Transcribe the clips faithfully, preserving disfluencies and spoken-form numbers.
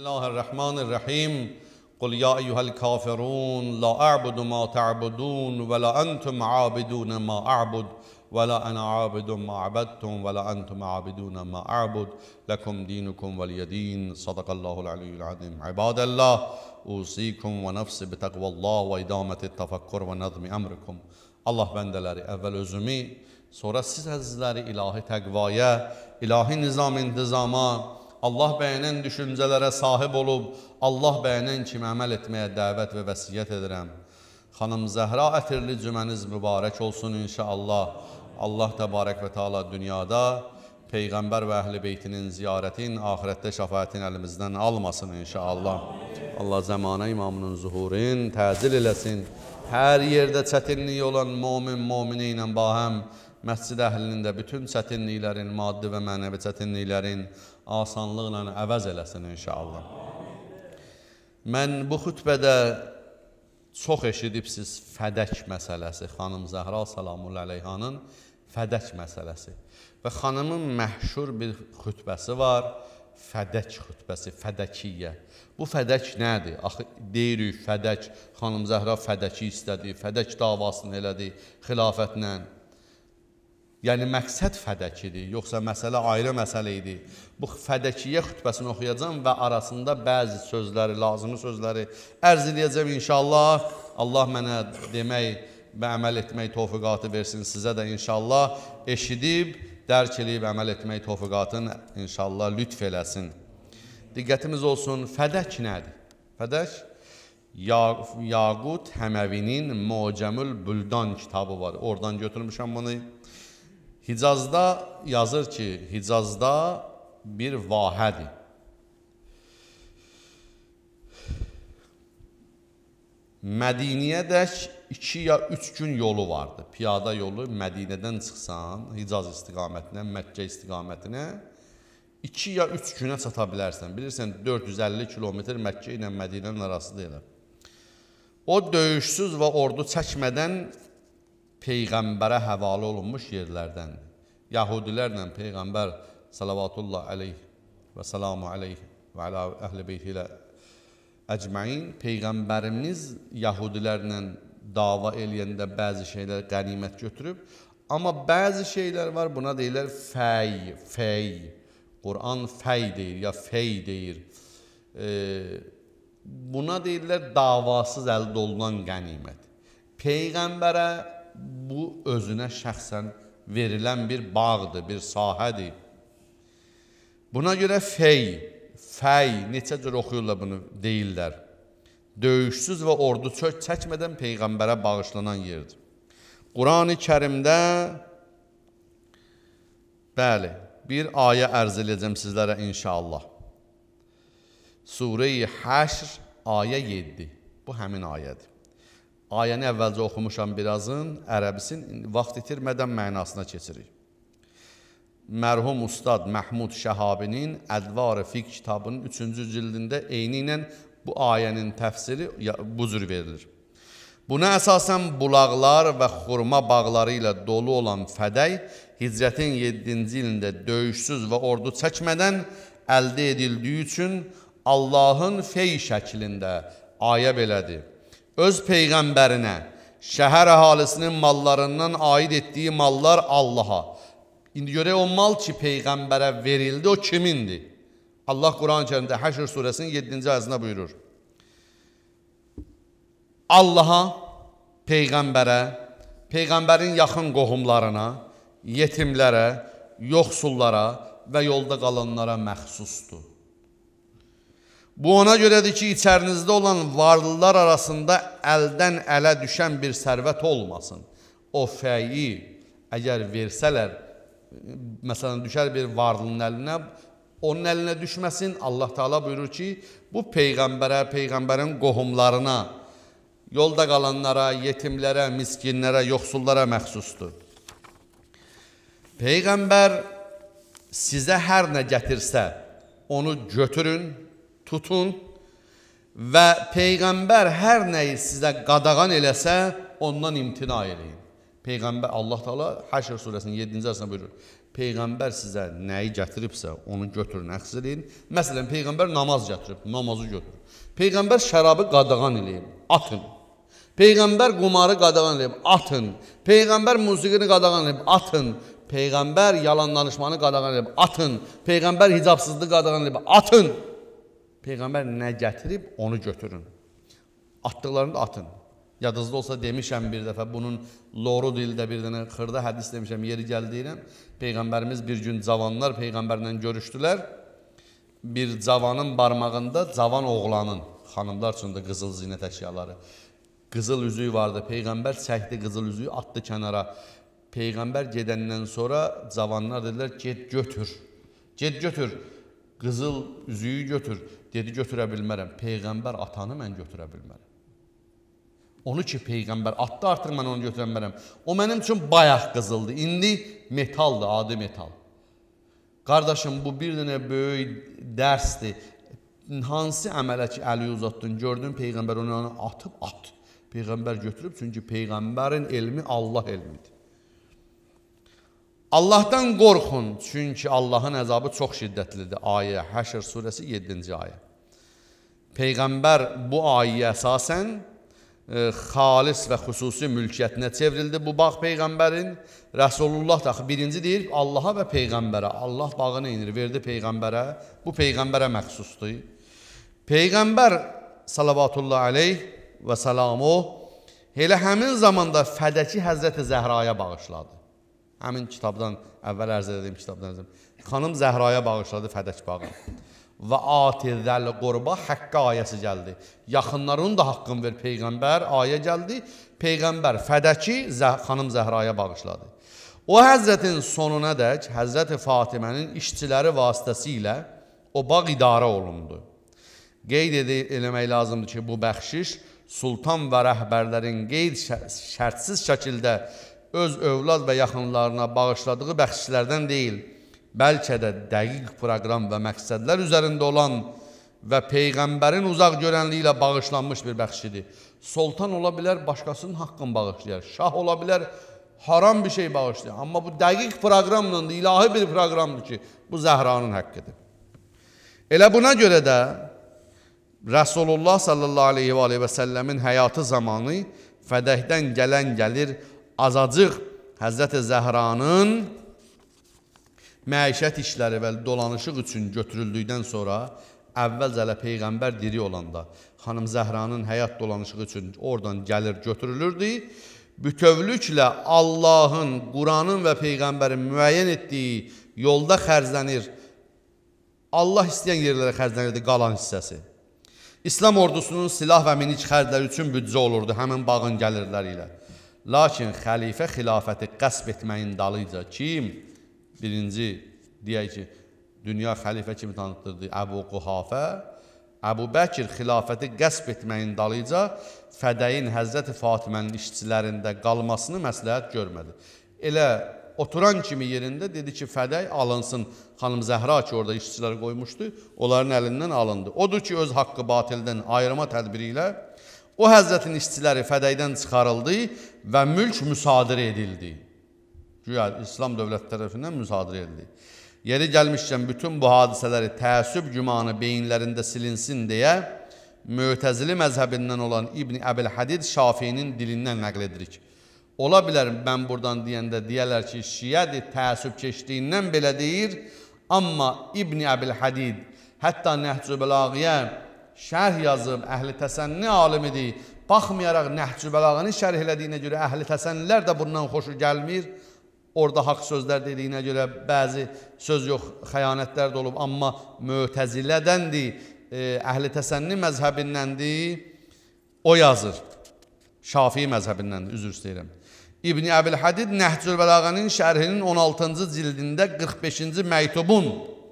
Bismillahirrahmanirrahim. Qul ya eyyuhel kafirun la a'budu ma ta'budun ve la entum a'bidun ma a'bud ve la ana a'bidun ma abadtum ve la entum a'bidun ma a'bud lekum dinukum veliyedin. Sadakallahul aliyyul azim. İbadallah, usikum ve nefsi bi takvallah ve idameti tefekkur ve nazmi emrikum. Allah bəndələri, əvvəl özümü, sonra siz əzizləri ilahi təqvaya, ilahi nizam intizama, Allah bəyənən düşüncələrə sahib olub, Allah bəyənən kimi əməl etməyə dəvət və vəsiyyət edirəm. Xanım Zəhra ətirli cüməniz mübarək olsun inşallah. Allah təbarək və teala dünyada Peyğəmbər və əhl-i beytinin ziyarətin, ahirətdə şəfaətin əlimizdən almasın inşallah. Allah zəmanə imamının zuhurin təzil eləsin. Hər yerdə çətinliyi olan momin, momini ilə bahəm, məscid əhlinin də bütün çətinliklərin, maddi və mənəvi çətinliklərin asanlıqla əvəz eləsin inşallah. Mən bu xütbədə çox eşidibsiz fədək məsələsi, xanım Zəhra salamullah əleyhanın fədək məsələsi. Və xanımın məhşur bir xütbəsi var, fədək xütbəsi, fədəkiyyə. Bu fədək nədir? Axı, deyirik, fədək, xanım Zəhra fədəki istədi, fədək davasını elədi xilafətlə. Yəni, məqsəd fədəkidir, yoxsa məsələ ayrı məsələ idi. Bu fədəkiyyə xütbəsini oxuyacam və arasında bəzi sözləri, lazımı sözləri ərz edəcəm inşallah. Allah mənə demək və əməl etmək tövfiqatı versin sizə də inşallah. Eşidib, dərk edib, əməl etmək tövfiqatını inşallah lütf eləsin. Diqqətimiz olsun, fədək nədir? Fədək, Yaqut Həməvinin Mucəmül Büldan kitabı var. Oradan götürmüşəm bunu. Hicazda yazır ki, Hicazda bir vahədir. Mədiniyyədək iki ya üç gün yolu vardı. Piyada yolu Mədinədən çıxsan, Hicaz istiqamətinə, Məkkə istiqamətinə iki ya üç günə çata bilərsən. Bilirsən, dörd yüz əlli kilometr Məkkə ilə Mədinənin arası deyil. O döyüşsüz və ordu çəkmədən Peyğəmbərə həvalə olunmuş yerlərdəndir. Yahudilərlə Peyğəmbər salavatullah aleyh və salamu aleyh və alə əhl-i beyti ilə əcməin, Peyğəmbərimiz Yahudilərlə dava eləyəndə bəzi şeylər qənimət götürüb, amma bəzi şeylər var, buna deyirlər fəy, fəy. Quran fəy deyir, ya fəy deyir. E, buna deyirlər davasız əldə olunan qənimət. Peyğəmbərə bu özünə şəxsən verilən bir bağdır, bir sahədir. Buna görə fəy, fəy, neçə cür oxuyurlar bunu deyirlər. Döyüşsüz və ordu çök çəkmədən Peyğəmbərə bağışlanan yerdir. Quran-ı Kərimdə, bəli, bir ayə ərz edəcəm sizlərə inşallah. Surə-i Həşr, ayə yeddi. Bu həmin ayədir. Ayəni əvvəlcə oxumuşam birazın, ərəbisin, vaxt itirmədən mənasına keçirik. Mərhum Ustad Məhmud Şəhabinin Ədvar-ı Fiqh kitabının üçüncü cildində eyni ilə bu ayənin təfsiri bu cür verilir. Buna əsasən bulaqlar və xurma bağları ilə dolu olan fədək, Hicrətin yeddinci ilində döyüşsüz və ordu çəkmədən əldə edildiyi üçün Allahın fey şəklində ayə belədir. Öz Peyğəmbərinə, şəhər əhalisinin mallarından aid etdiyi mallar Allaha. İndi görək o mal ki, Peyğəmbərə verildi, o kimindir? Allah Quran-ı Kərimdə Həşr surəsinin yeddinci ayəsində buyurur. Allaha, Peyğəmbərə, Peyğəmbərin yaxın qohumlarına, yetimlərə, yoxsullara və yolda qalanlara məxsusdur. Bu ona görədir ki, içərinizdə olan varlılar arasında əldən ələ düşən bir sərvət olmasın. O fəyi əgər versələr, məsələn, düşər bir varlının əlinə, onun əlinə düşməsin. Allah Teala buyurur ki, bu Peyğəmbərə, Peyğəmbərin qohumlarına, yolda qalanlara, yetimlərə, miskinlərə, yoxsullara məxsusdur. Peyğəmbər sizə hər nə gətirsə, onu götürün, tutun və Peyğəmbər hər nəyi sizə qadağan eləsə, ondan imtina eləyin. Peyğəmbər, Allah Teala Həşr surəsinin yeddinci ayəsində buyurur. Peyğəmbər sizə nəyi gətiribsə, onu götürün, əxz edin. Məsələn, Peyğəmbər namaz gətirib, namazı götürün. Peyğəmbər şərabı qadağan eləyib, atın. Peyğəmbər qumarı qadağan eləyib, atın. Peyğəmbər musiqini qadağan eləyib, atın. Peyğəmbər yalan danışmanı qadağan eləyib, atın. Peyğəmbər hicabsızlığı qadağan eləyib, atın. Peyğəmbər nə gətirib, onu götürün. Atdıqlarını da atın. Yadınızda olsa demişəm bir dəfə, bunun loru dildə bir dənə xırda hədis demişəm, yeri gəldiyirəm. Peyğəmbərimiz bir gün cavanlar Peyğəmbərlə görüşdülər. Bir cavanın barmağında cavan oğlanın, xanımlar üçün də qızıl zinət əşyaları, qızıl üzüyü vardı. Peyğəmbər çəkdi qızıl üzüyü, atdı kənara. Peyğəmbər gedəndən sonra cavanlar dedilər, get götür, get götür, qızıl üzüyü götür. Dedi, götürə bilmərəm. Peyğəmbər atanı mən götürə bilmərəm. Onu ki, Peyğəmbər atdı, artıq mən onu götürə bilmərəm. O mənim üçün bayaq qızıldı, indi metaldır, adi metal. Qardaşım, bu bir dənə böyük dərsdir. Hansı əmələ ki, əli uzatdın, gördün Peyğəmbər onu atıb, at. Peyğəmbər götürüb, çünki Peyğəmbərin elmi Allah elmidir. Allahdan qorxun, çünki Allahın əzabı çox şiddətlidir. Ayə, Həşr surəsi yeddinci ayə. Peyğəmbər bu ayəyə əsasən e, xalis və xüsusi mülkiyyətinə çevrildi bu bağ Peyğəmbərin. Rəsulullah da birinci deyir Allaha və Peyğəmbərə. Allah bağını inir, verdi Peyğəmbərə. Bu Peyğəmbərə məxsusdur. Peyğəmbər salavatullah aleyh və salamu elə həmin zamanda Fədəki Həzrəti Zəhraya bağışladı. Həmin kitabdan, əvvəl ərz edədiyim kitabdan, xanım Zəhraya bağışladı Fədək bağı. Və atizəl qurba haqqı ayəsi gəldi. Yaxınların da haqqın ver Peyğəmbər, ayə gəldi. Peyğəmbər Fədəki xanım Zəhraya bağışladı. O Həzrətin sonuna dək Həzrəti Fatimənin işçiləri vasitəsilə o bağ idarə olundu. Qeyd eləmək lazımdır ki, bu bəxşiş sultan və rəhbərlərin qeyd şərtsiz şəkildə öz övlad və yaxınlarına bağışladığı bəxşişlərdən deyil, bəlkə də dəqiq proqram və məqsədlər üzərində olan və Peyğəmbərin uzaq görənliyi ilə bağışlanmış bir bəxşidir. Sultan ola bilər, başqasının haqqını bağışlayar. Şah ola bilər, haram bir şey bağışlayar. Amma bu dəqiq proqramla, ilahi bir proqramdır ki, bu Zəhranın haqqıdır. Elə buna görə də Rəsulullah sallallahu aleyhi və aleyhi və səlləmin həyatı zamanı Fədəkdən gələn gəlir, azacıq Həzrəti Zəhranın məişət işləri və dolanışıq üçün götürüldükdən sonra əvvəlcələ Peyğəmbər diri olanda xanım Zəhranın həyat dolanışığı üçün oradan gəlir götürülürdü. Bütövlüklə Allahın, Quranın və Peyğəmbərin müəyyən etdiyi yolda xərclənir. Allah istəyən yerlərə xərclənirdi qalan hissəsi. İslam ordusunun silah və minik xərcləri üçün büdcə olurdu həmin bağın gəlirləri ilə. Lakin xəlifə xilafəti qəsb etməyin dalıca kim? Birinci, deyək ki, dünya xəlifə kimi tanıtdırdı Əbu Quhafə. Əbu Bəkir xilafəti qəsb etməyin dalıca Fədəyin Həzrəti Fatimənin işçilərində qalmasını məsləhət görmədi. Elə oturan kimi yerində dedi ki, Fədəy alınsın. Xanım Zəhra ki, orada işçilər qoymuşdu, onların əlindən alındı. Odur ki, öz haqqı batildən ayırma tədbiri ilə o Həzrətin işçiləri Fədəkdən çıxarıldı və mülk müsadirə edildi. Güya İslam dövləti tərəfindən müsadirə edildi. Yeri gəlmişkən bütün bu hadisələri təəssüb gümanı beyinlərində silinsin deyə Mötəzili məzhəbindən olan İbn Əbil Hadid Şafiyinin dilindən nəql edirik. Ola bilər mən buradan deyəndə deyərlər ki, şiədir, təəssüb keçdiyindən belə deyir, amma İbn Əbil Hadid hətta Nəhcü Bəlağiyə şərh yazıb, əhl-i təsənni alimidir. Baxmayaraq Nəhcü Bəlağını şərh elədiyinə görə əhl-i təsənnilər də bundan xoşu gəlmir. Orada haqq sözlər dediyinə görə bəzi söz yox, xəyanətlər də olub, amma Mötəzilədəndir, əhl-i təsənni məzhəbindəndir, o yazır. Şafii məzhəbindəndir, üzr istəyirəm. İbn Əbil Hadid Nəhcül Bəlağənin şərhinin on altıncı cildində qırx beşinci məktubun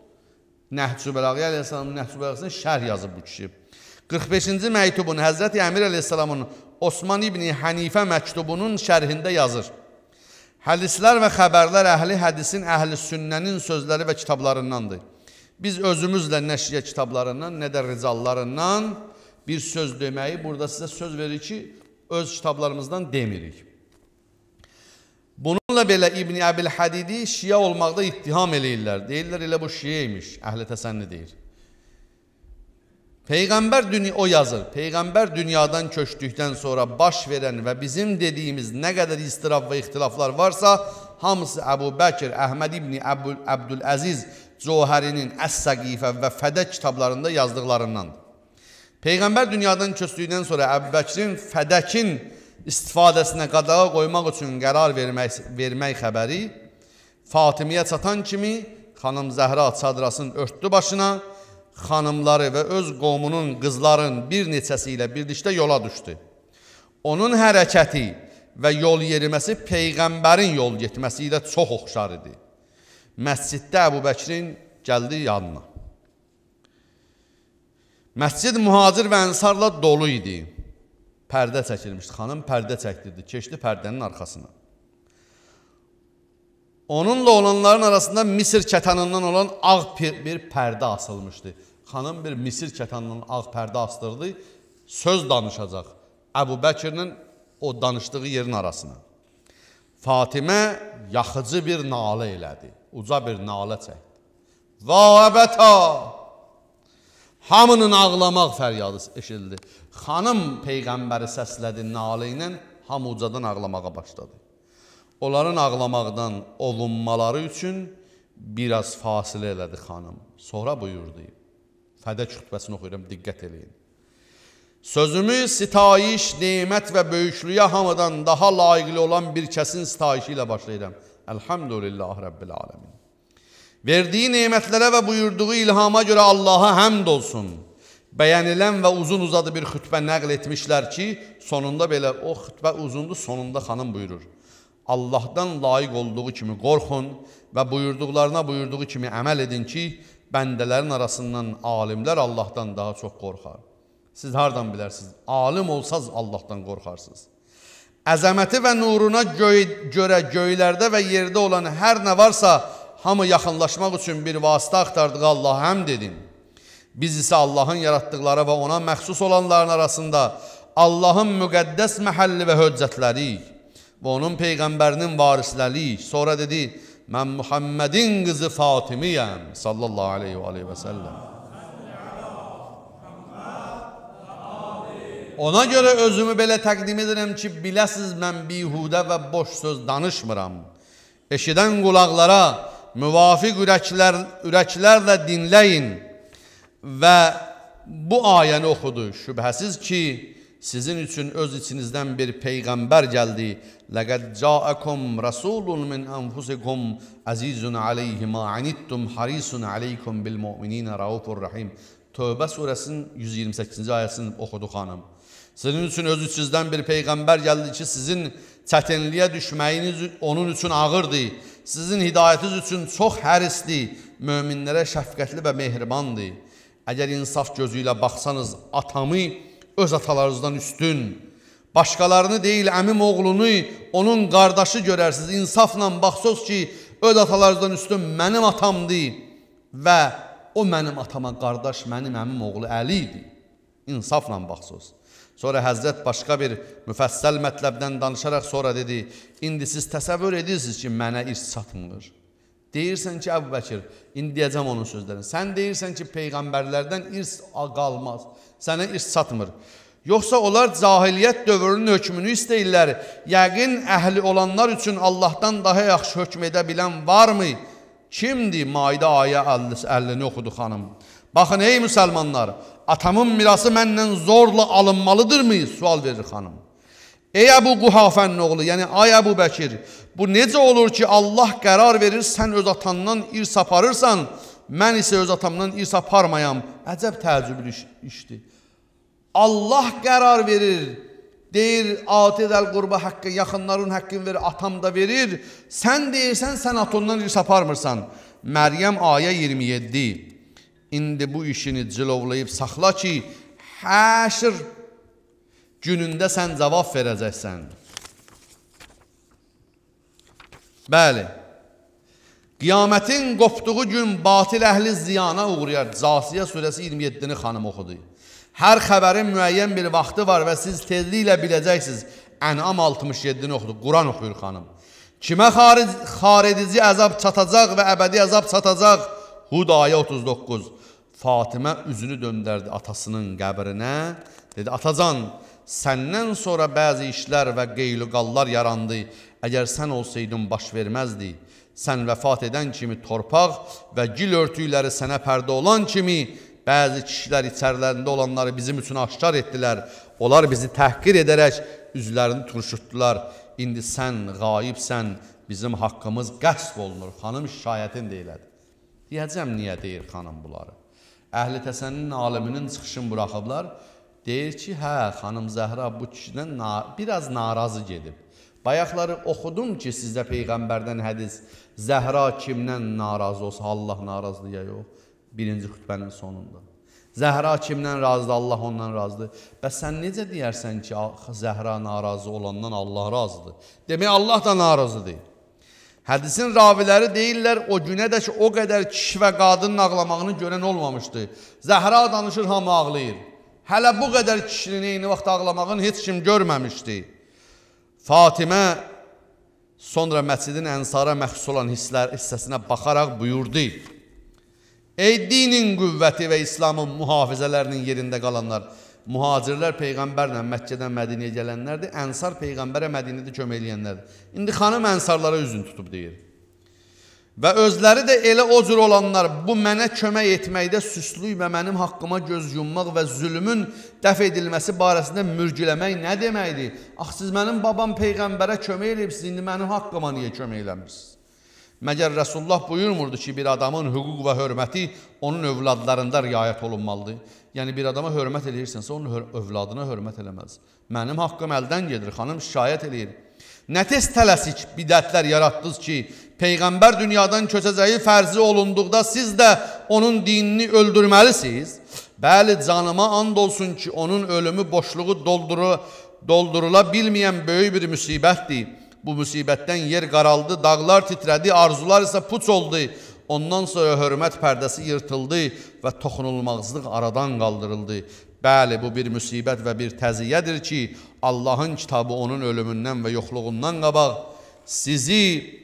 Nəhcül Bəlağə əleyhissalamın Nəhcül Bəlağəsində şərh yazıb bu kişi. qırx beşinci məktubun Həzrəti Əmir əleyhissalamın Osman İbn Hənifə məktubunun şərhində yazır. Hədislər və xəbərlər əhli hədisin, əhli sünnənin sözləri və kitablarındandır. Biz özümüzlə nə şiə kitablarından, nə də ricallarından bir söz deməyi burada sizə söz verir ki, öz kitablarımızdan demirik. Bununla belə İbn Əbil Hədidi şiə olmaqda ittiham eləyirlər. Deyirlər elə bu şiə imiş, Əhl-i Təsənni deyir. Peyğəmbər dünya o yazır. Peyğəmbər dünyadan köçdükdən sonra baş verən və bizim dediyimiz nə qədər istirab və ixtilaflar varsa, hamısı Əbu Bəkir, Əhməd İbn Əbdüləziz Cövhərinin Əs-Səqifə və Fədə kitablarında yazdıqlarındandır. Peyğəmbər dünyadan köçdükdən sonra Əbu Bəkirin Fədəkin istifadəsinə qadağa qoymaq üçün qərar vermək, vermək xəbəri Fatimiyə çatan kimi xanım Zəhra çadrasını örtdü başına, xanımları və öz qovumunun qızların bir neçəsi ilə birlikdə yola düşdü. Onun hərəkəti və yol yeriməsi Peyğəmbərin yol getməsi ilə çox oxşar idi. Məsciddə Əbu Bəkirin gəldi yanına. Məscid mühacir və ənsarla dolu idi. Pərdə çəkilmişdi. Xanım pərdə çəkdirdi. Keçdi pərdənin arxasına. Onunla olanların arasında Misir kətanından olan ağ bir pərdə asılmışdı. Xanım bir Misir kətanından ağ pərdə astırdı. Söz danışacaq. Əbu Bəkir'in o danışdığı yerin arasına. Fatimə yaxıcı bir nalə elədi. Uca bir nalə çəkdi. Vəbəta! Hamının ağlamaq fəryadı eşildi. Xanım Peyğəmbəri səslədi nalə ilə, hamı ucadan ağlamağa başladı. Onların ağlamaqdan olunmaları üçün biraz fasilə elədi xanım. Sonra buyurdu. Fədə xütbəsini oxuyuram, diqqət eləyin. Sözümü sitayiş, nemət və böyüklüyə hamıdan daha layiqli olan bir kəsin sitayişi ilə başlayıram. Elhamdülillah Rabbil Alemin. Verdiyi nemətlərə və buyurduğu ilhama görə Allaha həmd olsun. Bəyənilən və uzun uzadı bir xütbə nəql etmişlər ki, sonunda belə o xütbə uzundur, sonunda xanım buyurur. Allahdan layiq olduğu kimi qorxun və buyurduqlarına buyurduğu kimi əməl edin ki, bəndələrin arasından alimlər Allahdan daha çox qorxar. Siz hardan bilərsiniz? Alim olsaz Allahdan qorxarsınız. Əzəməti və nuruna göy, görə göylərdə və yerdə olan hər nə varsa, hamı yaxınlaşmaq üçün bir vasitə axtardığı Allaha həmd edin. Biz isə Allahın yaratdıqları və ona məxsus olanların arasında Allahın müqəddəs məhəlli və höccətləriyik və onun Peyğəmbərinin varisləriyik. Sonra dedi, mən Muhammedin qızı Fatimiyəm sallallahu aleyhi və aleyhi və səlləm. Ona görə özümü belə təqdim edirəm ki, biləsiz mən bihudə və boş söz danışmıram. Eşidən qulaqlara müvafiq ürəklər, ürəklərlə dinləyin və bu ayəni oxudu. Şübhəsiz ki, sizin üçün öz içinizdən bir Peyğəmbər gəldi. Ləqəd cəəkum rəsulun min ənfusikum əzizun aleyhi ma anittum harisun aleykum bil mu'minina raufur rahim. Tövbə surəsinin yüz iyirmi səkkizinci ayəsini oxudu xanım. Sizin üçün öz içinizdən bir Peyğəmbər gəldi ki, sizin çətinliyə düşməyiniz onun üçün ağırdır. Sizin hidayətiniz üçün çox hərisdir, möminlərə şəfqətli və mehribandır. Əgər insaf gözü ilə baxsanız, atamı öz atalarınızdan üstün, başqalarını deyil, əmim oğlunu, onun qardaşı görərsiniz. İnsafla baxsınız ki, öz atalarınızdan üstün mənim atamdır və o mənim atama qardaş, mənim əmim oğlu Əli idi. İnsafla baxsınız. Sonra Həzrət başqa bir müfəssəl mətləbdən danışaraq sonra dedi, indi siz təsəvvür edirsiniz ki, mənə irs çatmır. Deyirsən ki, Əbu Bəkir, indi deyəcəm onun sözlərini. Sən deyirsən ki, Peyğəmbərlərdən irs qalmaz, sənə irs çatmır. Yoxsa onlar cahiliyyət dövrünün hökmünü istəyirlər. Yəqin əhli olanlar üçün Allahdan daha yaxşı hökm edə bilən varmı? Kimdir? Maidə ayə əlini oxudu xanım. Baxın, ey müsəlmanlar, atamın mirası məndən zorla alınmalıdırmı? Sual verir xanım. Ey Əbu Quhafənin oğlu, yəni ay Əbu Bəkir, bu necə olur ki, Allah qərar verir, sən öz atandan irs aparırsan, mən isə öz atamdan irs aparmayam. Əcəb təəccüblü işdir. Allah qərar verir, deyir, atidəl qurba haqqı, yaxınların haqqını verir, atam da verir. Sən deyirsən, sən atondan irs aparmırsan. Məryəm ayə iyirmi yeddi. İndi bu işini cilovlayıb saxla ki, həşr günündə sən cavab verəcəksən. Bəli, qiyamətin qopduğu gün batil əhli ziyana uğrayar. Casiyə surəsi iyirmi yeddini xanım oxudu. Hər xəbərin müəyyən bir vaxtı var və siz tezliklə biləcəksiniz. Ən'am altmış yeddini oxudu, Quran oxuyur xanım. Kimə xaredici əzab çatacaq və əbədi əzab çatacaq? Hud ayə otuz doqquz. Fatimə üzünü döndərdi atasının qəbrinə. Dedi, atacan, səndən sonra bəzi işlər və qeyluqallar yarandı. Əgər sən olsaydın baş verməzdi. Sən vəfat edən kimi torpaq və gil örtükləri sənə pərdə olan kimi bəzi kişilər içərilərində olanları bizim üçün aşkar etdilər. Onlar bizi təhqir edərək üzlərini turşutdular. İndi sən qayibsən, bizim haqqımız qəsb olunur. Xanım şikayətin deyilədi. Deyəcəm, niyə deyir xanım bunları? Əhl-i təsənnün aliminin çıxışını buraxıblar. Deyir ki, hə, xanım Zəhra bu kişidən na biraz narazı gedib. Bayaqları oxudum ki, sizdə Peyğəmbərdən hədis, Zəhra kimdən narazı olsa, Allah narazılıya yox. Birinci xütbənin sonunda. Zəhra kimdən razıdır, Allah ondan razıdır. Bəs sən necə deyərsən ki, Zəhra narazı olandan Allah razıdır? Demək, Allah da narazıdır. Hədisin raviləri deyirlər, o günədək o qədər kişi və qadının ağlamağını görən olmamışdı. Zəhra danışır, hamı ağlayır. Hələ bu qədər kişinin eyni vaxt ağlamağını heç kim görməmişdi. Fatimə sonra məscidin ənsara məxsus olan hisslər, hissəsinə baxaraq buyurdu. Ey dinin qüvvəti və İslamın mühafizələrinin yerində qalanlar, mühacirlər Peyğəmbərlə Məkkədən Mədinəyə gələnlərdir, ənsar Peyğəmbərə Mədinədə kömək eləyənlərdir. İndi xanım ənsarlara üzün tutub deyir. Və özləri də elə o cür olanlar bu mənə kömək etməkdə süslük və mənim haqqıma göz yummaq və zülmün dəf edilməsi barəsində mürgüləmək nə deməkdir? Ax, siz mənim babam Peyğəmbərə kömək eləyibsiniz, indi mənim haqqıma niyə kömək eləmirsiniz? Məgər Rəsulullah buyurmurdu ki, bir adamın hüquq və hörməti onun övladlarında riayət olunmalıdır. Yəni, bir adama hörmət eləyirsənsə, onun övladına hörmət eləməz. Mənim haqqım əldən gedir, xanım şikayət eləyir. Nə tez tələsik bidətlər yaratdınız ki, Peyğəmbər dünyadan köçəcəyi fərzi olunduqda siz də onun dinini öldürməlisiniz. Bəli, canıma and olsun ki, onun ölümü boşluğu dolduru, doldurula bilməyən böyük bir müsibətdir. Bu müsibətdən yer qaraldı, dağlar titrədi, arzular isə puç oldu. Ondan sonra hörmət pərdəsi yırtıldı və toxunulmazlıq aradan qaldırıldı. Bəli, bu bir müsibət və bir təziyyədir ki, Allahın kitabı onun ölümündən və yoxluğundan qabaq sizi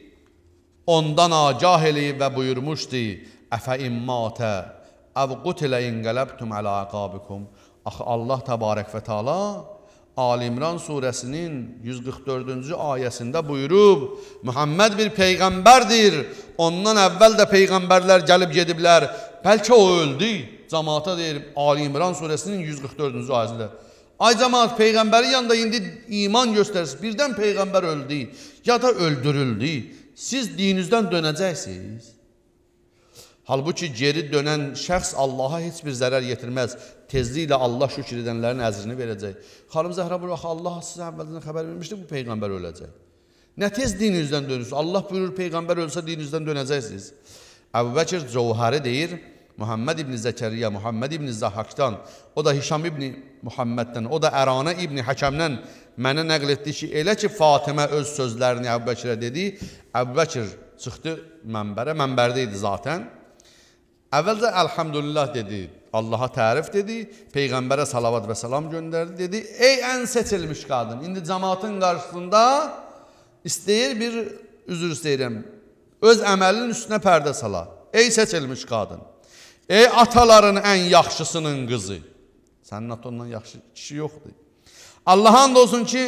ondan agah eləyib və buyurmuşdu. Əfə immatə əv qutilə inqələbtum ələ əqabikum. Axı, Allah təbarək və teala Ali İmran surəsinin yüz qırx dördüncü ayəsində buyurub, Muhammed bir peyğəmbərdir, ondan əvvəl də peyğəmbərlər gəlib gediblər, bəlkə o öldü. Cəmaata deyir, Ali İmran surəsinin yüz qırx dördüncü ayəsində. Ay cəmaat, peyğəmbərin yanında indi iman göstərirsiniz, birdən peyğəmbər öldü, ya da öldürüldü. Siz dininizdən dönəcəksiniz. Halbuki geri dönən şəxs Allaha heç bir zərər yetirməz. Tezliklə Allah şükür edənlərin əzrini verəcək. Xanım Zəhra buyurur, Allah sizə əvvəldən xəbər vermişdi, bu Peyğəmbər öləcək. Nə tez dininizdən dönürsünüz? Allah buyurur, Peyğəmbər ölsə dininizdən dönəcəksiniz. Əbu Bəkir Cəvhəri deyir, Muhammed İbni Zəkəriyyə, Muhammed İbni Zahhakdan, o da Hişam İbni Muhammeddən, o da Ərana İbni Həkəmdən mənə nəql etdi ki, elə ki Fatimə öz sözlərini Əbu Bəkirə dedi, Əbu Bəkir çıxdı mənbərə, mənbərdə idi zatən. Əvvəlcə əlhamdülillah dedi, Allaha tərif dedi, Peyğəmbərə salavat və salam göndərdi, dedi, ey ən seçilmiş qadın, indi cəmaatın qarşısında istəyir bir, üzr istəyirəm, öz əməlinin üstünə pərdə sala, ey seçilmiş qadın, ey ataların ən yaxşısının qızı, sənin atandan yaxşı kişi yoxdur. Allaha and olsun ki,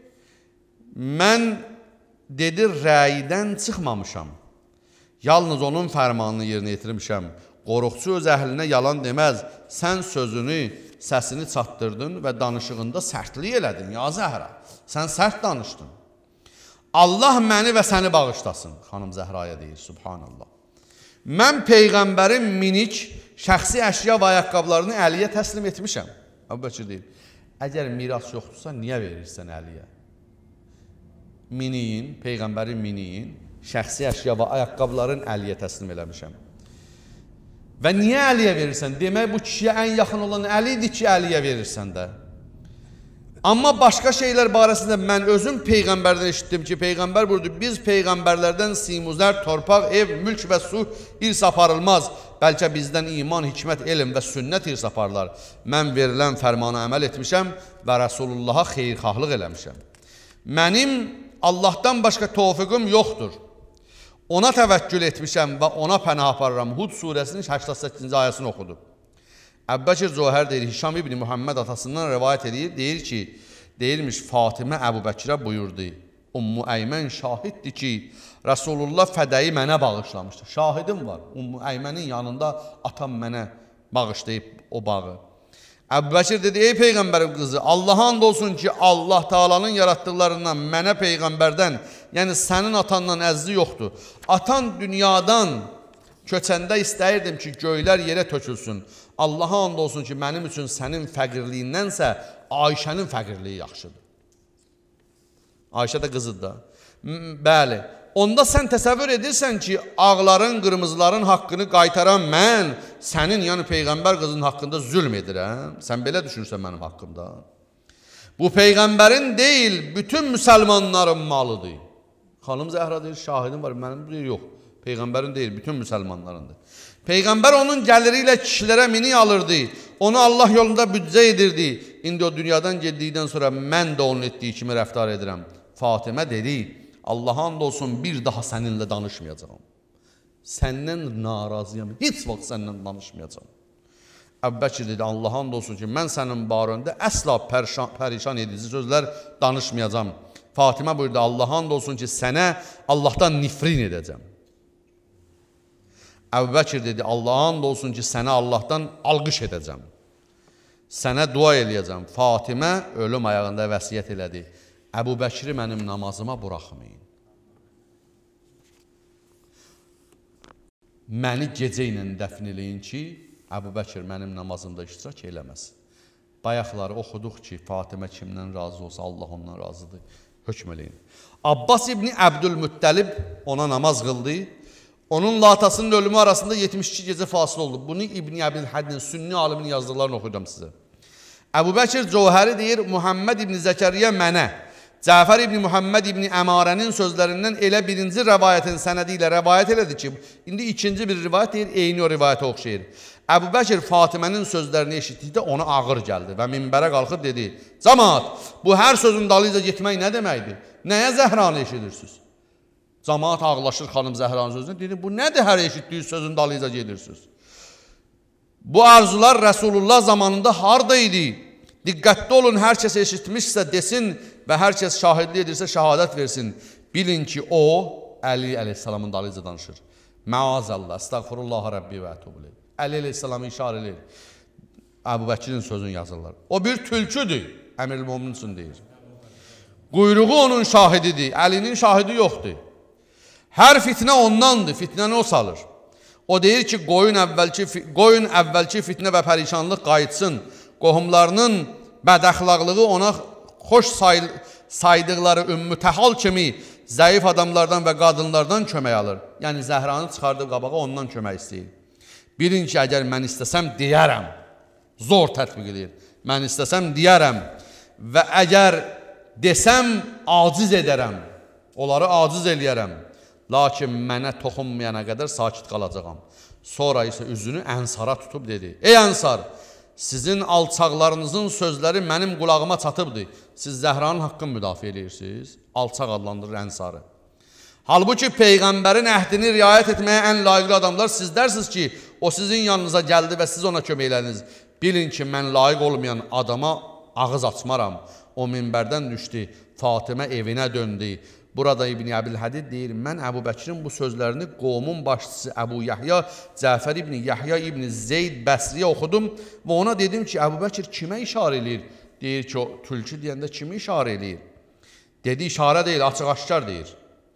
mən dedi, rəydən çıxmamışam, yalnız onun fərmanını yerinə yetirmişəm. Qoruqçu öz əhlinə yalan deməz, sən sözünü, səsini çatdırdın və danışığında sərtlik elədin, ya Zəhra, sən sərt danışdın. Allah məni və səni bağışlasın, xanım Zəhraya deyir, subhanallah. Mən Peyğəmbərin minik, şəxsi əşya və ayaqqablarını Əliyə təslim etmişəm. Əbu Bəkir deyir, əgər miras yoxdursa, niyə verirsən Əliyə? Miniyin, Peyğəmbərin miniyin, şəxsi əşya və ayaqqabların Əliyə təslim eləmişəm. Və niyə Əliyə verirsən? Demək, bu kişiyə ən yaxın olan Əlidir ki, Əliyə verirsən də. Amma başqa şeylər barəsində mən özüm Peyğəmbərdən eşitdim ki, Peyğəmbər buyurdu, biz Peyğəmbərlərdən simuzər, torpaq, ev, mülk və su irs aparılmaz. Bəlkə bizdən iman, hikmət, elm və sünnət irs aparlar. Mən verilən fərmana əməl etmişəm və Rəsulullaha xeyirxahlıq eləmişəm. Mənim Allahdan başqa tövfiqim yoxdur. Ona təvəkkül etmişəm və ona pənah aparıram. Hud surəsinin səksən səkkizinci ayəsini oxudu. Əbu Bəkir Cövhər deyir, Hişam ibn Muhammed atasından rivayət edir, deyir ki, deyilmiş Fatimə Əbu Bəkirə buyurdu. Ummu Əymən şahiddir ki, Rasulullah fədəyi mənə bağışlamışdır. Şahidim var. Ummu Əymənin yanında atam mənə bağışlayıb o bağı. Əbu Bəkir dedi, ey Peyğəmbərin qızı, Allaha and olsun ki, Allah Taala'nın yaratdıqlarından mənə Peyğəmbərdən, yəni sənin atandan əzzi yoxdur. Atan dünyadan köçəndə istəyirdim ki, göylər yerə tökülsün. Allaha and olsun ki, mənim üçün sənin fəqirliyindənsə Ayşənin fəqirliyi yaxşıdır. Ayşə də qızıdır da. Bəli. Onda sən təsəvvür edirsən ki, ağların, qırmızıların haqqını qaytaran mən, sənin, yəni Peyğəmbər qızının haqqında zülm edirəm. Sən belə düşünürsən mənim haqqımda. Bu Peyğəmbərin deyil, bütün müsəlmanların malıdır. Xanım Zəhra deyir, şahidim var, mənim deyir, yox. Peyğəmbərin deyil, bütün müsəlmanlarındır. Peyğəmbər onun gəliri ilə kişilərə minik alırdı, onu Allah yolunda büdcə edirdi. İndi o dünyadan getdikdən sonra mən də onun etdiyi kimi rəftar edirəm. Fatimə dedi, Allaha and olsun bir daha səninlə danışmayacağım. Səndən narazıyam, heç vaxt səndən danışmayacağım. Əbu Bəkir dedi, Allaha and olsun ki, mən sənin barəndə əsla pərişan edici sözlər danışmayacağım. Fatimə buyurdu, Allaha and olsun ki, sənə Allahdan nifrin edəcəm. Əbu Bəkir dedi, Allaha and olsun ki, sənə Allahdan alqış edəcəm. Sənə dua eləyəcəm. Fatimə ölüm ayağında vəsiyyət elədi. Əbu Bəkiri mənim namazıma buraxmayın. Məni gecə ilə dəfn eləyin ki, Əbu Bəkir mənim namazımda iştirak eləməsin. Bayaqları oxuduq ki, Fatimə kimdən razı olsa, Allah ondan razıdır. Hökm eləyin. Abbas ibn Əbdülmüttəlib ona namaz qıldı. Onunla atasının ölümü arasında yetmiş iki gecə fasilə oldu. Bunu İbn Əbdülhədin, sünni alimin yazdıqlarını oxuyacağım sizə. Əbu Bəkir Cövhəri deyir, Muhammed ibn Zəkəriyyə mənə, Cəfər ibn Muhammed ibn Əmarənin sözlərindən elə birinci rəvayətin sənədi ilə rəvayət elədi ki, indi ikinci bir rivayət deyir, eyni o rivayətə oxşayır. Əbu Bəkir Fatimənin sözlərini eşitdikdə ona ağır gəldi və minbərə qalxıb dedi, Camaat, bu hər sözün dalıyca getmək nə deməkdir? Nəyə Zəhranı eşidirsiniz? Camaat ağlaşır xanım Zəhranın sözünə, dedi, bu nədir hər eşitdiyi sözün dalıyca gedirsiniz? Bu arzular Rəsulullah zamanında harda idi? Diqqətli olun, hər kəs eşitmişsə desin və hər kəs şahidlik edirsə şəhadət versin. Bilin ki, o, Əli əleyhissalamın dalıyca danışır. Məazəllah, estəğfurullah Rəbbi və ətubuleyh. Əli əleyhissalamı işarə edir. Əbu Bəkirin sözünü yazırlar. O bir tülküdür, Əmir-ül-Möminin üçün deyir. Quyruğu onun şahididir, Əlinin şahidi yoxdur. Hər fitnə ondandır, fitnəni o salır. O deyir ki, qoyun əvvəlki, qoyun əvvəlki fitnə və pərişanlıq qayıtsın. Qohumlarının bədəxlaqlığı ona xoş say saydıqları ümmü təhal kimi zəif adamlardan və qadınlardan kömək alır. Yəni, Zəhranı çıxardığı qabağa ondan kömək istəyir. Bilin ki, əgər mən istəsəm deyərəm, zor tətbiq edir. Mən istəsəm deyərəm və əgər desəm, aciz edərəm, onları aciz eləyərəm. Lakin mənə toxunmayana qədər sakit qalacağam. Sonra isə üzünü Ənsara tutub dedi, ey Ənsar, sizin alçaqlarınızın sözləri mənim qulağıma çatıbdır. Siz Zəhranın haqqını müdafiə edirsiniz. Alçaq adlandırır Ənsarı. Halbuki Peyğəmbərin əhdini riayət etməyə ən layiqli adamlar siz dərsiniz ki, o sizin yanınıza gəldi və siz ona kömək elədiniz. Bilin ki, mən layiq olmayan adama ağız açmaram. O minbərdən düşdü, Fatimə evinə döndü. Burada İbn Əbdülhədid deyir, mən Əbu Bəkirin bu sözlərini qovumun başçısı Əbu Yahya, Cəfər ibn Yahya ibn Zeyd Bəsriyə oxudum və ona dedim ki, Əbu Bəkir kimə işarə eləyir? Deyir ki, o tülkü deyəndə kimi işarə eləyir? Dedi, işarə deyil, açıq-aşkar deyir.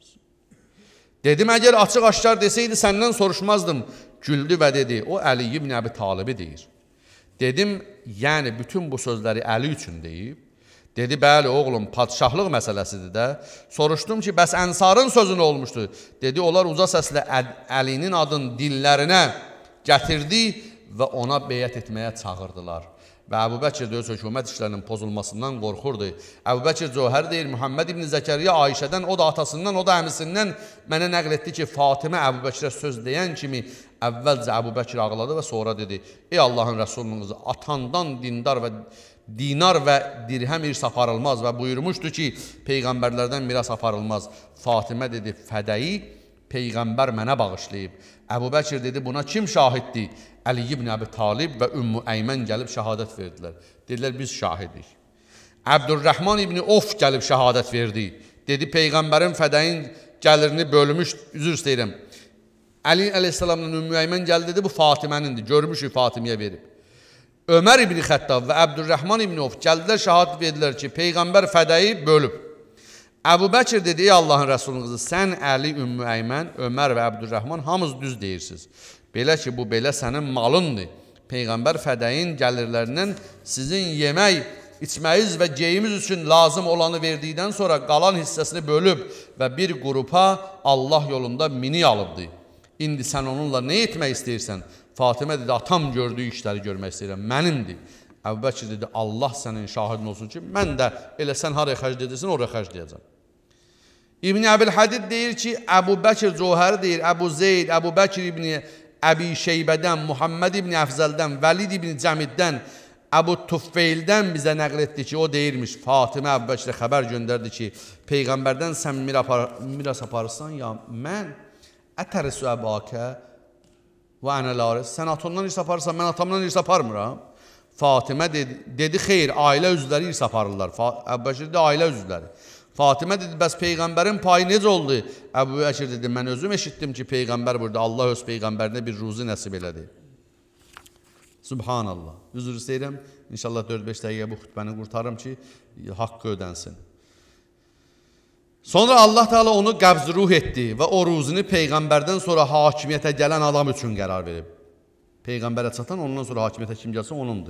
Dedim, əgər açıq-aşkar desəydi, səndən soruşmazdım. Güldü və dedi, o Əli ibn Əbi Talibi deyir. Dedim, yəni bütün bu sözləri Əli üçün deyib. Dedi, bəli, oğlum, padişahlıq məsələsidir də. Soruşdum ki, bəs Ənsarın sözü nə olmuşdu? Dedi, onlar uca səslə Əlinin adını dillərinə gətirdi və ona beyət etməyə çağırdılar. və Əbu Bəkir də öz hökumət işlərinin pozulmasından qorxurdu. Əbu Bəkir Cövhər deyir, Muhammed ibn Zəkəriyyə Ayşədən, o da atasından, o da əmisindən mənə nəql etdi ki, Fatimə Əbu Bəkirə söz deyən kimi əvvəlcə Əbu Bəkir ağladı və sonra dedi, ey Allahın Rəsulunun qızı, atandan dindar və dinar və dirhəm irs aparılmaz və buyurmuşdu ki, peyğəmbərlərdən miras aparılmaz. Fatimə dedi, fədəyi Peyğəmbər mənə bağışlayıb. Əbu Bəkir dedi, buna kim şahiddir? Əli ibn Əbi Talib və Ümmü Əymən gəlib şəhadət verdilər. Dedilər, biz şahidik. Əbdürrəhman ibn Of gəlib şəhadət verdi. Dedi, Peyğəmbərin fədəyin gəlirini bölmüş, üzr istəyirəm. Əli əleyhissalamla Ümmü Əymən gəldi, dedi, bu Fatimənindir, görmüşük Fatimiyə verib. Ömər ibn Xəttab və Əbdürrəhman ibn Of gəldilər şəhadət verdilər ki, Peyğəmbər fədəyi bölüb. Əbu Bəkir dedi, ey Allahın Rəsulunun qızı, sən Əli, Ümmü Əymən, Ömər və Əbdürrəhman hamınız düz deyirsiniz. Belə ki, bu belə sənin malındır. Peyğəmbər fədəyin gəlirlərindən sizin yemək, içməyiz və geyimiz üçün lazım olanı verdikdən sonra qalan hissəsini bölüb və bir qrupa Allah yolunda minik alıbdır. İndi sən onunla nə etmək istəyirsən? Fatimə dedi, atam gördüyü işləri görmək istəyirəm, mənimdir. Əbu Bəkir dedi, Allah sənin şahidin olsun ki, mən də elə sən haraya xərc edirsən, oraya xərc edəcəm. İbn Əbülhədid deyir ki, Əbu Bəkir Cövhəri deyir, Əbu Zeyd, Əbu Bəkir ibn Əbi Şeybədən, Muhammed ibn Əfzəldən, Vəlid ibn Cəmiddən, Əbu Tuffeyldən bizə nəql etdi ki, o deyirmiş, Fatimə Əbu Bəkirə xəbər göndərdi ki, Peyğəmbərdən sən miras aparırsan, ya mən ətərisu əbəkə və ənəlaris, sən atondan irs aparırsan, mən atamdan irs aparmıram. Fatimə dedi, dedi, xeyr, ailə üzvləri irs aparırlar. Əbu Bəkir dedi, ailə üzvləri. Fatimə dedi, bəs Peyğəmbərin payı necə oldu? Əbu Bəkir dedi, mən özüm eşitdim ki, Peyğəmbər burada, Allah öz Peyğəmbərinə bir ruzi nəsib elədi. Subhanallah. Üzr istəyirəm, inşallah dörd beş dəqiqə bu xütbəni qurtarım ki, haqqı ödənsin. Sonra Allah Teala onu qəbz ruh etdi və o ruzini Peyğəmbərdən sonra hakimiyyətə gələn adam üçün qərar verib. Peyğəmbərə çatan, ondan sonra hakimiyyətə kim gəlsə onundur.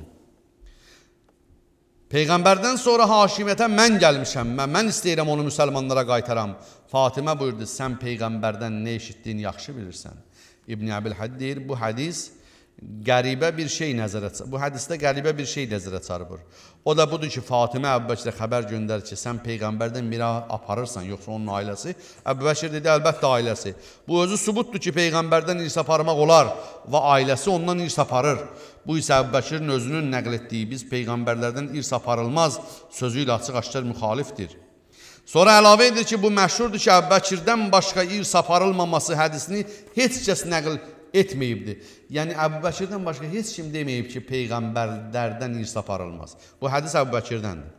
Peyğəmbərdən sonra hakimiyyətə mən gəlmişəm, mən, mən istəyirəm onu müsəlmanlara qaytaram. Fatimə buyurdu, sən Peyğəmbərdən nə eşitdiyini yaxşı bilirsən. İbn Əbülhədid deyir, bu hədis qəribə bir şey nəzərə çarpır. Bu hədisdə qəribə bir şey nəzərə çarpır. O da budur ki, Fatimə Əbu Bəkirə xəbər göndərir ki, sən Peyğəmbərdən miras aparırsan, yoxsa onun ailəsi. Əbu Bəkir dedi, əlbəttə ailəsi. Bu özü sübutdur ki, Peyğəmbərdən irs aparmaq olar və ailəsi ondan irs aparır. Bu isə Əbu Bəkirin özünün nəql etdiyi, biz Peyğəmbərlərdən irs aparılmaz sözü ilə açıq-aşkar müxalifdir. Sonra əlavə edir ki, bu məşhurdur ki, Əbu Bəkirdən başqa irs aparılmaması hədisini heç kəs nəql etməyibdir. Yəni, Əbu Bəkirdən başqa heç kim deməyib ki, Peyğəmbərlərdən irs aparılmaz. Bu hədis Əbu Bəkirdəndir.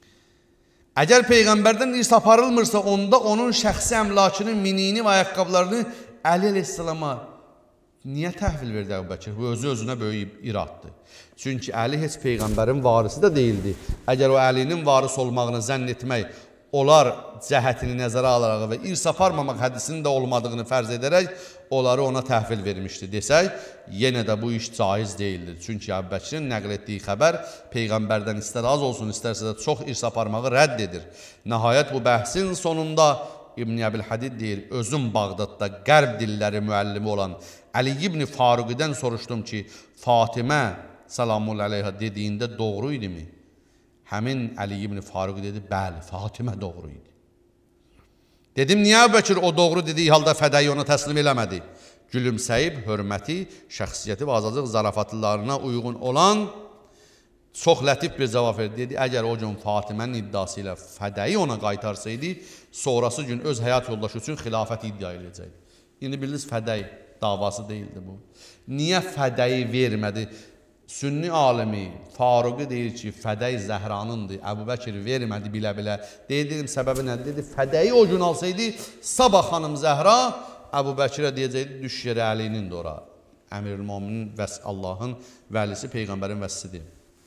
Əgər Peyğəmbərdən irs aparılmırsa, onda onun şəxsi əmlakının miniyini və ayaqqablarını Əli əleyhissalama niyə təhvil verdi Əbu Bəkir? Bu özü özünə böyük iraddır. Çünki Əli heç Peyğəmbərin varisi də deyildi. Əgər o Əlinin varis olmağını zənn etmək, onlar cəhətini nəzərə alaraq və irs aparmamaq hədisinin də olmadığını fərz edərək, onları ona təhvil vermişdi desək, yenə də bu iş caiz deyildir. Çünki Əbu Bəkirin nəql etdiyi xəbər Peyğəmbərdən istər az olsun, istərsə də çox irs aparmağı rədd edir. Nəhayət bu bəhsin sonunda İbn Əbülhədid deyir, özüm Bağdadda qərb dilləri müəllimi olan Əli ibn Faruqidən soruşdum ki, Fatimə salamullahi aleyhə dediyində doğru idimi? Həmin Əli ibn Faruq dedi, bəli, Fatimə doğru idi. Dedim, niyə Əbu Bəkir o doğru dediyi halda fədəyi ona təslim eləmədi? Gülümsəyib, hörməti, şəxsiyyəti və azacıq zarafatlarına uyğun olan çox lətif bir cavab verdi. Dedi, əgər o gün Fatimənin iddiası ilə fədəyi ona qaytarsaydı, sonrası gün öz həyat yoldaşı üçün xilafət iddia edəcəkdi. İndi bildiniz, fədəyi davası deyildi bu. Niyə fədəyi vermədi? Sünni alimi Faruqi deyir ki, fədəy Zəhranındır, Əbu Bəkir vermədi bilə-bilə. Dedim, səbəbi nədir? Dedi, fədəyi o gün alsaydı, sabah xanım Zəhra Əbu Bəkirə deyəcəkdi, düş yerə Əlinindir ora. Əmirül-Müminin və Allahın vəlisi, Peyğəmbərin vəsidir.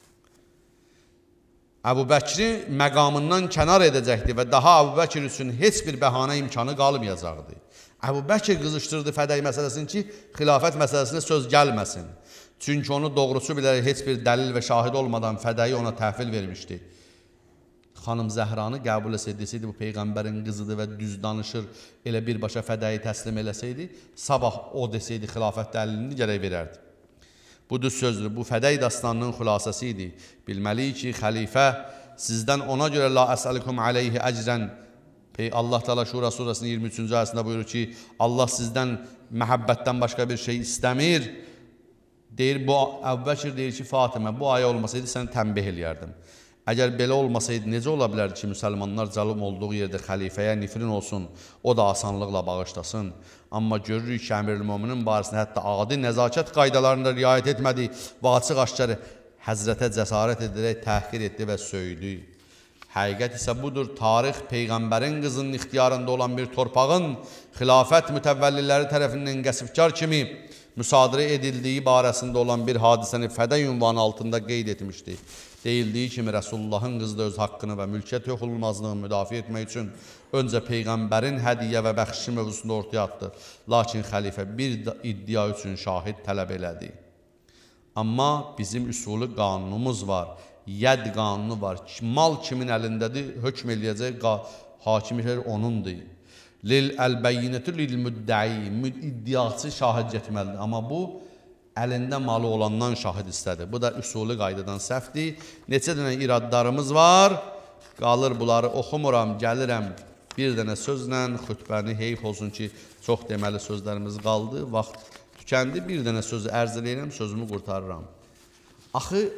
Əbu Bəkiri məqamından kənar edəcəkdi və daha Əbu Bəkir üçün heç bir bəhanə imkanı qalmayacaqdı. Əbu Bəkir qızışdırdı fədəy məsələsini ki, xilafət məsələsinə söz gəlməsin. Çünki onu doğrusu bilərək heç bir dəlil və şahid olmadan fədəyi ona təhvil vermişdi. Xanım Zəhranı qəbul etsəydi, bu Peyğəmbərin qızıdır və düz danışır, elə birbaşa fədəyi təslim eləsəydi, sabah o desəydi xilafət dəlilini gərək verərdi. Bu düz sözdür. Bu Fədəy dastanının xülasəsi idi. Bilməliyik ki, xəlifə sizdən ona görə la əsəlikum aleyhi əcrən. Allah Teala Şura surasının iyirmi üçüncü ayəsində buyurur ki, Allah sizdən məhəbbətdən başqa bir şey istəmir. Deyir, bu Əbubəkir deyir ki, Fatimə, bu ayə olmasaydı səni tənbih eləyərdim. Əgər belə olmasaydı, necə ola bilərdi ki, müsəlmanlar zalım olduğu yerdə xəlifəyə nifrin olsun, o da asanlıqla bağışlasın. Amma görürük ki, Əmirül-Möminin barəsində hətta adi nəzakət qaydalarında riayət etmədi və açıq-aşkar Həzrətə cəsarət edərək təhqir etdi və söydü. Həqiqət isə budur, tarix Peyğəmbərin qızının ixtiyarında olan bir torpağın xilafət mütəvvəlliləri tərəfindən qəsbkar kimi müsadirə edildiyi barəsində olan bir hadisəni Fədəy ünvanı altında qeyd etmişdi. Deyildiyi kimi Rəsullahın qızı da öz haqqını və mülkiyyət yoxlanılmazlığını müdafiə etmək üçün öncə Peyğəmbərin hədiyyə və bəxşişi mövzusunda ortaya atdı. Lakin xəlifə bir iddia üçün şahid tələb elədi. Amma bizim üsulü qanunumuz var. Yəd qanunu var. Mal kimin əlindədir, hökm eləyəcək hakimiyyət onundur. Lil əlbəyyinətü lil müddəi, iddiaçı şahid getməlidir. Amma bu, əlində malı olandan şahid istədir. Bu da üsulü qaydadan səhvdir. Neçə dənə iradlarımız var, qalır bunları oxumuram, gəlirəm bir dənə sözlə, xütbəni heyf olsun ki, çox deməli sözlərimiz qaldı, vaxt tükəndi, bir dənə sözü ərz eləyirəm, sözümü qurtarıram. Axı,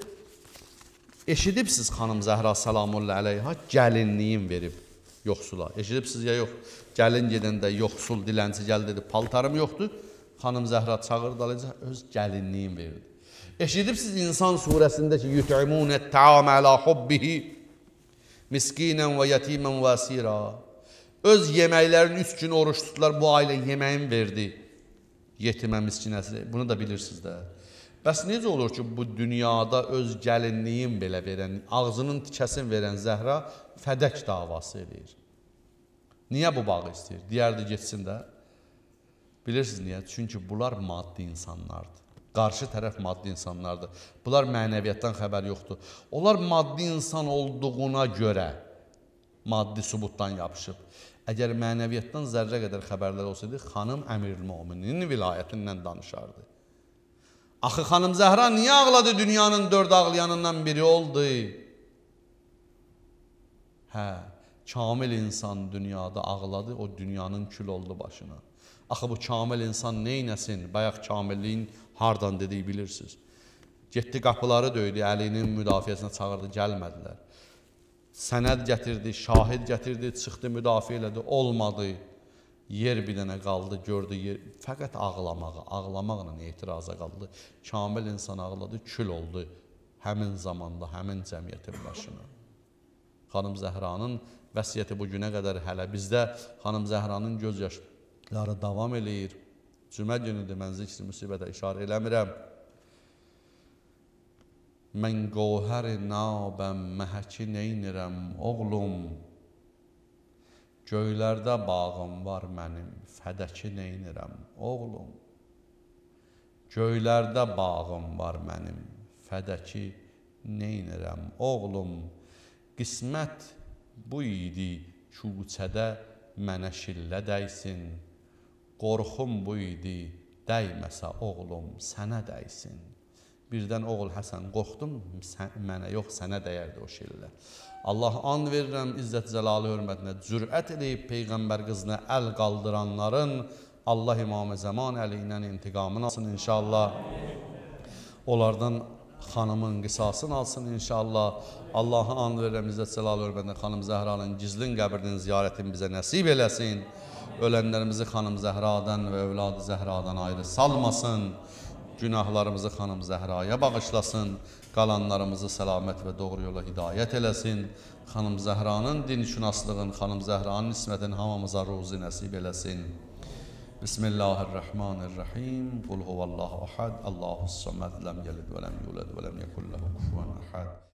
eşidibsiz xanım Zəhra salamullah əleyha gəlinliyin verib yoxsula. Eşidibsiz ya yox, gəlin gedəndə yoxsul, dilənçi gəl dedi, paltarım yoxdur. Xanım Zəhra çağırdı, alıcaq, öz gəlinliyin verdi. Eşidibsiz İnsan surəsində ki, yut'imunət ta'am əla hubbihi miskinən və yetimən və əsira. Öz yeməklərin üç gün oruç tutdular, bu ailə yeməyin verdi. Yetimə, miskinə, bunu da bilirsiniz də. Bəs necə olur ki, bu dünyada öz gəlinliyin belə verən, ağzının tikəsin verən Zəhra fədək davası edir. Niyə bu bağı istəyir? Deyərdi, geçsin də. Bilirsiniz niyə? Çünki bunlar maddi insanlardır. Qarşı tərəf maddi insanlardır. Bunlar mənəviyyatdan xəbər yoxdur. Onlar maddi insan olduğuna görə maddi sübutdan yapışıb. Əgər mənəviyyatdan zərrə qədər xəbərlər olsaydı, xanım Əmirül-Möminin vilayətindən danışardı. Axı, xanım Zəhra niyə ağladı? Dünyanın dörd ağlayanından biri oldu. Hə, kamil insan dünyada ağladı, o dünyanın kül oldu başına. Axı, bu kamil insan neynəsin? Bayaq kamilliyin hardan dediyi bilirsiniz. Getdi, qapıları döydü, əlinin müdafiəsinə çağırdı, gəlmədilər. Sənəd gətirdi, şahid gətirdi, çıxdı, müdafiə elədi, olmadı. Yer bir dənə qaldı, gördü, yer, fəqət ağlamağı, ağlamaqla etiraza qaldı. Kamil insan ağladı, kül oldu həmin zamanda, həmin cəmiyyətin başına. Xanım Zəhranın vəsiyyəti bu günə qədər hələ bizdə xanım Zəhranın göz yaşları davam eləyir. Cümə günüdür, mən zikr müsibətə işarə eləmirəm. Mən qovhər nabəm, məhəki neynirəm, oğlum. Göylərdə bağım var mənim, fədəki neynirəm, oğlum. Göylərdə bağım var mənim, fədəki neynirəm, oğlum. Qismət bu idi, küçədə mənə şillə dəysin. Qorxum bu idi, dəyməsə oğlum, sənə dəysin. Birdən oğul Həsən, qorxdum, mənə yox, sənə dəyərdi o şillə. Allah and verirəm, İzzət Cəlalı hörmətinə cürət edib Peyğəmbər qızına əl qaldıranların Allah İmam-ı Zəman əli ilə intiqamını alsın inşallah. Onlardan xanımın qisasını alsın inşallah. Allah'a and verirəm, İzzət Cəlalı hörmətinə xanım Zəhranın gizlin qəbrinin ziyarətini bizə nəsib eləsin. Ölənlərimizi xanım Zəhradan və övladı Zəhradan ayrı salmasın. Günahlarımızı xanım Zəhraya bağışlasın, qalanlarımızı səlamət və doğru yola hidayət eləsin. Xanım Zəhranın dinşünaslığın, xanım Zəhranın nismətin hamımıza ruzi nəsib eləsin. Bismillahirrahmanirrahim. Qul huvallahu ahad, Allahu s-samad, ləm yəlid və ləm yulad və ləm yekun ləhu kufuvan ahad.